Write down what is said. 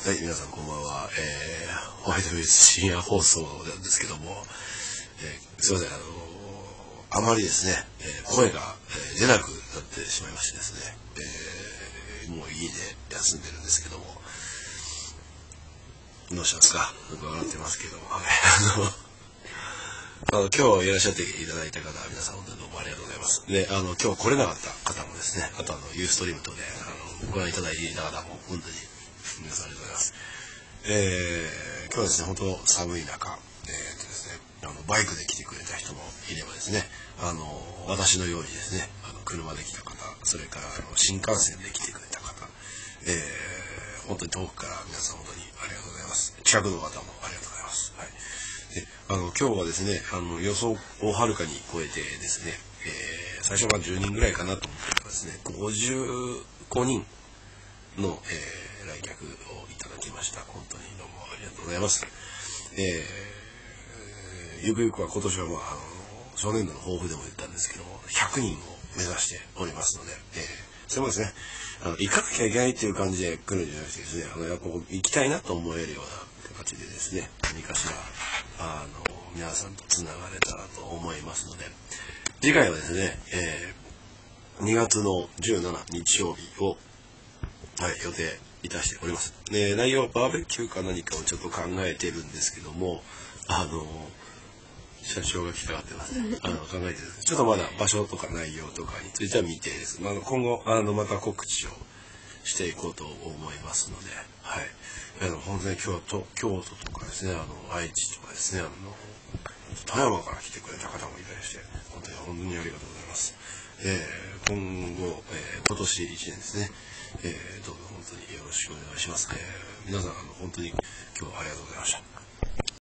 はい、皆さんこんばんは。ホワイトフェイス深夜放送なんですけども、すいません、あまりですね、声が、出なくなってしまいましてですね、もう家で休んでるんですけども、どうしたんですか？なんか笑ってますけども、今日いらっしゃっていただいた方、皆さん本当にどうもありがとうございます。で、今日来れなかった方もですね、あとユーストリーム等でご覧いただいていた方も本当に皆さんありがとうございます。今日はですね、本当寒い中、ですね、バイクで来てくれた人もいればですね、私のようにですね、車で来た方、それから新幹線で来てくれた方、本当に遠くから皆さん本当にありがとうございます。近くの方もありがとうございます。はい。で、今日はですね、予想をはるかに超えてですね、最初は10人ぐらいかなと思ってたらですね、55人の、来客をいただきました。本当にどうもありがとうございます。ゆくゆくは今年は初年度の抱負でも言ったんですけども、100人を目指しておりますので、それもですね、行かなきゃいけないっていう感じで来るんじゃなくてですね、やっぱ行きたいなと思えるような形でですね、何かしら、皆さんとつながれたらと思いますので、次回はですね、2月の17日曜日を、はい、予定いたしております。で、内容はバーベキューか何かをちょっと考えてるんですけども、社長が来たがってますね。考えてるんです。ちょっとまだ場所とか内容とかについては未定です。今後、また告知をしていこうと思いますので、はい。本当に京都とかですね、愛知とかですね、富山から来てくれた方もいらっしゃって、本当にありがとうございます。今後、今年1年ですね、どうぞ本当によろしくお願いします。皆さん、本当に今日はありがとうございます。